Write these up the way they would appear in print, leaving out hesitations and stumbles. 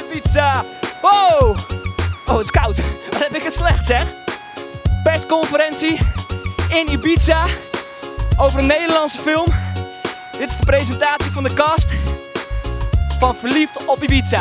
Ibiza. Wow! Oh, het is koud. Wat heb ik het slecht, zeg. Persconferentie in Ibiza over een Nederlandse film. Dit is de presentatie van de cast van Verliefd op Ibiza.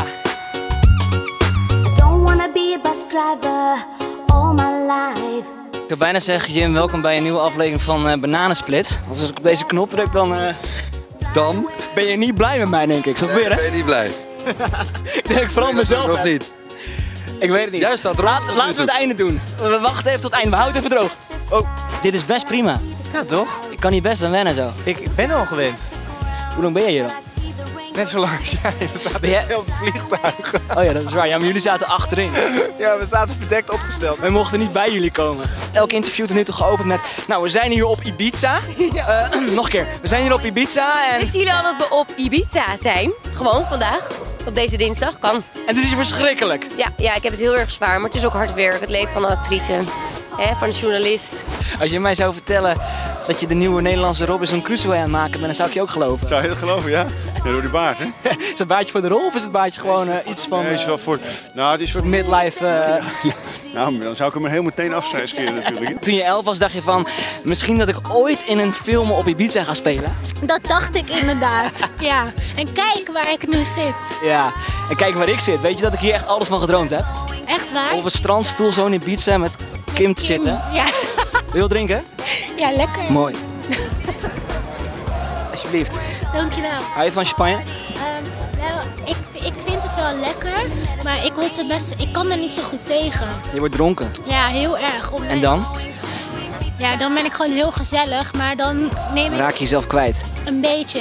Ik zou bijna zeggen, Jim, welkom bij een nieuwe aflevering van Bananensplit. Als ik op deze knop druk, dan ben je niet blij met mij, denk ik. Zal ik weer, hè? Ben je niet blij? Ik denk vooral mezelf. Of niet? Ik weet het niet. Jij staat erop. Laten we het einde doen. We wachten even tot het einde. We houden het even droog. Oh, dit is best prima. Ja, toch? Ik kan hier best aan wennen zo. Ik ben al gewend. Hoe lang ben je hier al? Net zo lang als jij. We zaten in hetzelfde vliegtuig. Oh ja, dat is waar. Ja, maar jullie zaten achterin. Ja, we zaten verdekt opgesteld. Wij mochten niet bij jullie komen. Elk interview tot nu toe geopend met... Nou, we zijn hier op Ibiza. Ja. Nog een keer. We zijn hier op Ibiza en... Wisten jullie al dat we op Ibiza zijn? Gewoon vandaag. Op deze dinsdag. Kan. En het is hier verschrikkelijk. Ja, ik heb het heel erg zwaar. Maar het is ook hard werk. Het leven van een actrice. Van een journalist. Als je mij zou vertellen dat je de nieuwe Nederlandse Robinson Crusoe aan het maken bent, dan zou ik je ook geloven. Zou je dat geloven, ja? Ja, door die baard, hè? Is het baardje voor de rol of is het baardje gewoon iets van... Nee, is wel voor... Nou, het is voor... Midlife... Nou, dan zou ik hem er heel meteen afscheren natuurlijk. Toen je 11 was, dacht je van... Misschien dat ik ooit in een film op Ibiza ga spelen. Dat dacht ik inderdaad, ja. En kijk waar ik nu zit. Ja, en kijk waar ik zit. Weet je dat ik hier echt alles van gedroomd heb? Echt waar? Op een strandstoel zo in Ibiza met Kim te zitten. Ja. Wil je drinken? Ja, lekker. Mooi. Alsjeblieft. Dankjewel. Hou je van champagne? Nou, ik vind het wel lekker, maar ik kan er niet zo goed tegen. Je wordt dronken. Ja, heel erg. En dan? Ja, dan ben ik gewoon heel gezellig, maar dan neem ik Raak je jezelf kwijt. een beetje.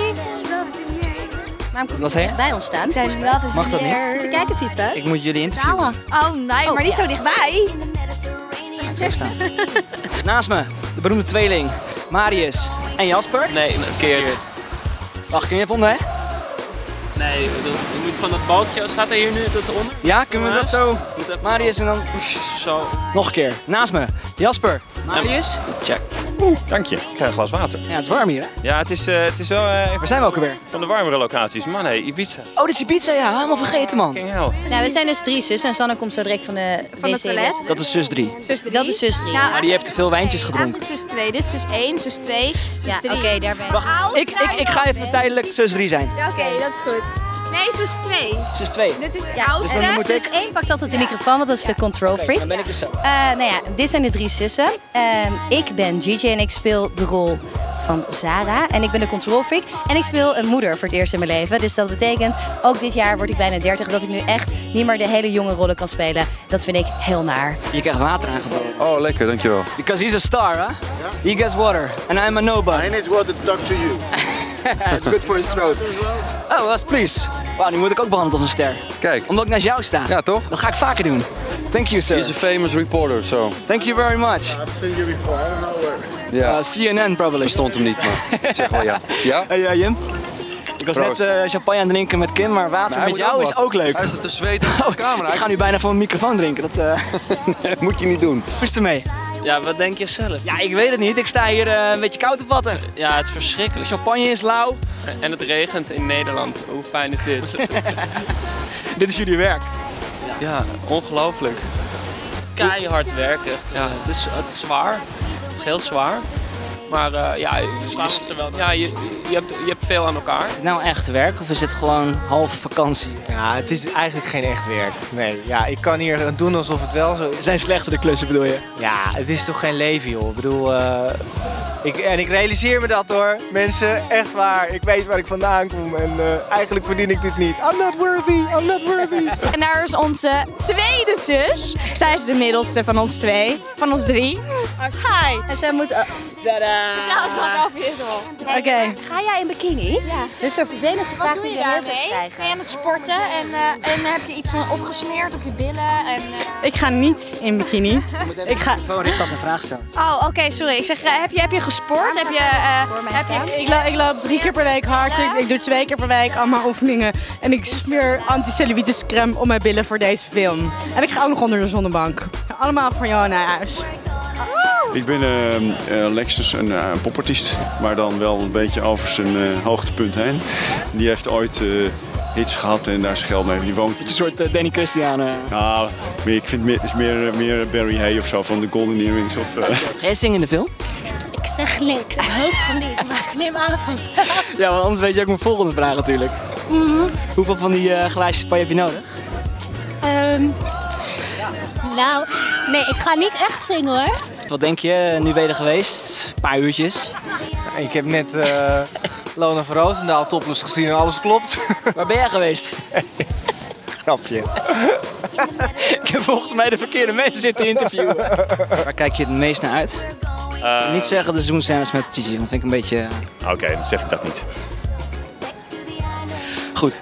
Wat zei je? Bij ons staan. Mag dat niet? Zit te kijken, Viespe? Ik moet jullie interviewen. Oh nee, maar niet zo dichtbij. Zo staan. Naast me, de beroemde tweeling, Marius en Jasper. Nee, verkeerd. Wacht, kun je even onder, hè? Nee, je moet van dat balkje, staat er hier nu dat onder? Ja, kunnen we dat zo? Marius en dan... Zo. Nog een keer. Naast me, Jasper. Marius. Check. Dank je. Ik krijg een glas water. Ja, het is warm hier, hè? Ja, het is wel Waar zijn we ook alweer? van de warmere locaties. Man, hé, Ibiza. Oh, dit is Ibiza, ja. Helemaal vergeten, man. King hell. Nou, we zijn dus 3 zussen en Sanne komt zo direct van de wc. toilet? Dat is zus 3. Dat is zus 3. Nou, Maar die heeft te veel wijntjes gedronken. eigenlijk zus 2. Dit is zus 1, zus 2, zus Ja, 3. oké, daar ben ik. Wacht, ik ga even tijdelijk zus 3 zijn. Ja, oké, dat is goed. Nee, zus 2. Zus 2. Dit is de Ja, oudste. dus dan moet Zus 1 pakt altijd de microfoon, want dat is de control freak. Dan ben ik dus zo. Nou ja, dit zijn de 3 zussen. Ik ben Gigi en ik speel de rol van Zara. En ik ben de control freak. En ik speel een moeder voor het eerst in mijn leven. Dus dat betekent, ook dit jaar word ik bijna 30, dat ik nu echt niet meer de hele jonge rollen kan spelen. Dat vind ik heel naar. Je krijgt water aangeboden. Oh, lekker, dankjewel. Because he's a star, huh? He gets water. And I'm a nobody. need water to talk to you. It's good for his throat. Oh, yes, please. Wauw, nu word ik ook behandeld als een ster. Kijk. Omdat ik naast jou sta. Ja, toch? Dat ga ik vaker doen. Thank you, sir. He's a famous reporter, so. Thank you very much. I've seen you before, I don't know where. Ja, CNN probably. verstond hem niet, maar zeg wel ja. Ja? Hey, Jim. Ik was Proost. net champagne aan het drinken met Kim, maar water hij met moet jou is wat. ook leuk. Hij staat te zweten op de camera. Ik ga nu bijna van een microfoon drinken. Dat moet je niet doen. hoe is het ermee? Ja, wat denk je zelf? Ja, ik weet het niet. Ik sta hier een beetje koud te vatten. Ja, het is verschrikkelijk. Champagne is lauw. En het regent in Nederland. Hoe fijn is dit? Dit is jullie werk. Ja, ongelooflijk. Keihard werk, echt. Ja, het is zwaar. Het is heel zwaar. Maar ja, je hebt veel aan elkaar. Is het nou echt werk of is dit gewoon half vakantie? Ja, het is eigenlijk geen echt werk. Nee, ja, ik kan hier doen alsof het wel zo is. Er zijn slechtere klussen, bedoel je? Ja, het is toch geen leven, joh. Ik bedoel, ik realiseer me dat, hoor. Mensen, echt waar. Ik weet waar ik vandaan kom en eigenlijk verdien ik dit niet. I'm not worthy, I'm not worthy. En daar is onze tweede zus. Zij is de middelste van ons 2. Van ons 3. Hi. En zij moet... Tadaa! Vertel eens wat over je. Oké. Ga jij in bikini? Ja. Dit is zo'n vervelendste vraag Wat doe die je we heel veel daarmee? krijgen. Ben je aan het sporten en heb je iets opgesmeerd op je billen? En, Ik ga niet in bikini. Ik ga gewoon richten als een vraag stellen. Oh, oké, sorry. Ik zeg, heb je gesport? Ik loop 3 keer per week hard. Ik doe 2 keer per week allemaal oefeningen. En ik smeer anticellulitis crème op mijn billen voor deze film. En ik ga ook nog onder de zonnebank. Allemaal voor jou naar huis. Ik ben Lexus, een poppartiest, maar dan wel een beetje over zijn hoogtepunt heen. Die heeft ooit hits gehad en daar is geld mee. Die woont. Een soort Danny Christian. Nou, ik vind het is meer Barry Hay of zo van de Golden Earrings. Ga jij zingen in de film? Ik zeg niks. Ik hoop van niet, maar ik neem aan van. Ja, want anders weet je ook mijn volgende vraag natuurlijk. Hoeveel van die glaasjes paai heb je nodig? Nou, nee, ik ga niet echt zingen hoor. Wat denk je? Nu ben je er geweest. Een paar uurtjes. Ik heb net Lona van Roosendaal topless gezien en alles klopt. Waar ben jij geweest? Grapje. Ik heb volgens mij de verkeerde mensen zitten interviewen. Waar kijk je het meest naar uit? Niet zeggen de zoenscènes met Gigi, want vind ik een beetje... Oké, dan zeg ik dat niet. Goed.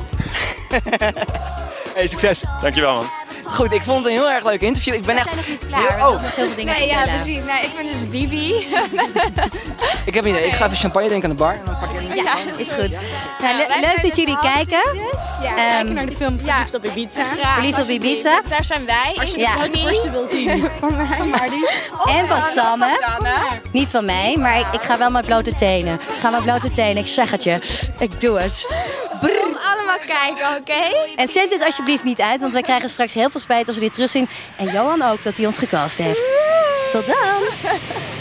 Hey, succes. Dankjewel man. Goed, ik vond het een heel erg leuk interview. Ik ben echt... We zijn nog niet klaar, we hebben nog heel veel dingen te vertellen. Ja, precies. Nee, ik ben dus Bibi. Ik heb een idee. Ik ga even champagne drinken aan de bar. En dan pak je Ja, is goed. Nou, leuk dat jullie kijken. Ja, kijken naar de film Verliefd op Ibiza. Verliefd op Ibiza. Daar zijn wij. Als je de grote wil zien. Van Mardi. En van Sanne. Niet van mij, maar ik ga wel met blote tenen. Ik ga met blote tenen, ik zeg het je. Ik doe het. Kom allemaal kijken, oké? En zend dit alsjeblieft niet uit, want wij krijgen straks heel veel spijt als we dit terugzien. En Johan ook, dat hij ons gecast heeft. Tot dan!